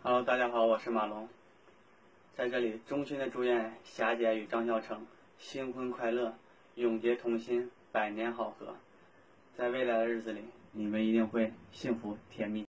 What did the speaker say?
Hello，大家好，我是马龙，在这里衷心的祝愿霞姐与张孝成新婚快乐，永结同心，百年好合。在未来的日子里，你们一定会幸福甜蜜。